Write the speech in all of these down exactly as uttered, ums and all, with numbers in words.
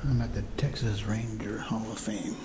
I'm at the Texas Ranger Hall of Fame.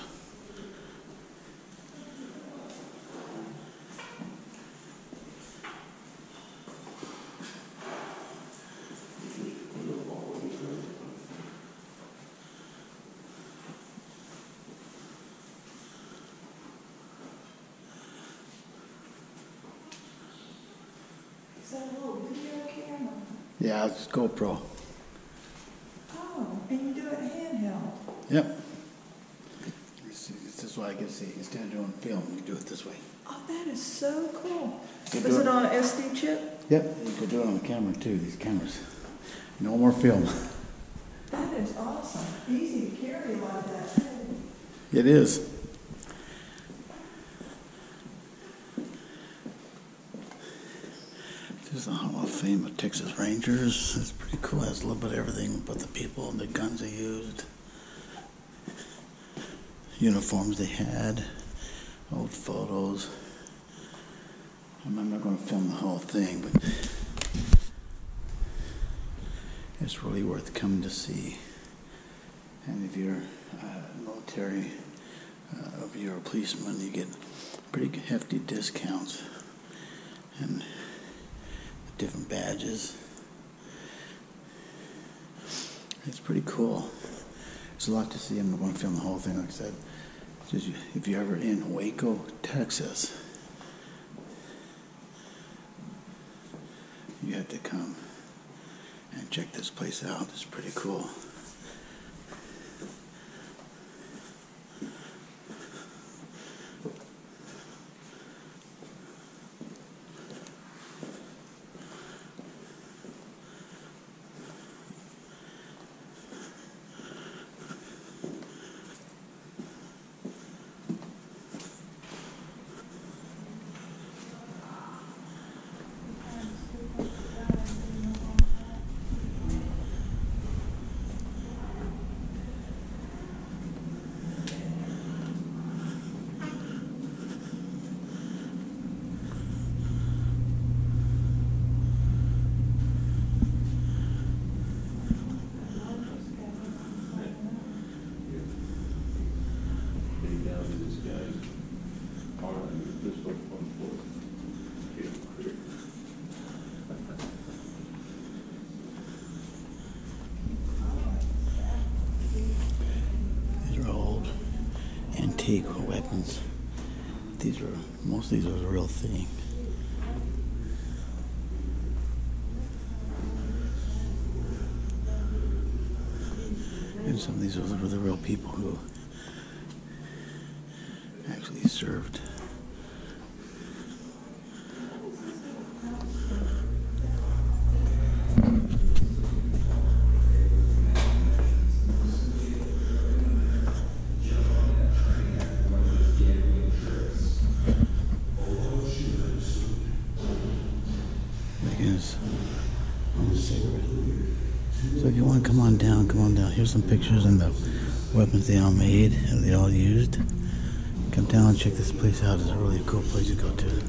Is that a little video camera? Yeah, it's GoPro. Oh, and you do it handheld. Yep. This is why I can see. Instead of doing film, you do it this way. Oh, that is so cool. You Is do it it- on an S D chip? Yep, you could do it on the camera too, these cameras. No more film. That is awesome. Easy to carry like that, too. It is. There's the Hall of Fame of Texas Rangers. It's pretty cool. It has a little bit of everything about the people and the guns they used, uniforms they had, old photos. I'm not going to film the whole thing, but it's really worth coming to see. And if you're uh, military, uh, if you're a policeman, you get pretty hefty discounts and different badges. It's pretty cool. There's a lot to see. I'm not going to film the whole thing, like I said. Just if you're ever in Waco, Texas, you have to come and check this place out. It's pretty cool. These are old antique weapons. These are, most of these are the real thing. And some of these are the real people who actually served. So if you want to come on down, come on down. Here's some pictures and the weapons they all made and they all used. Come down and check this place out. It's a really cool place to go to.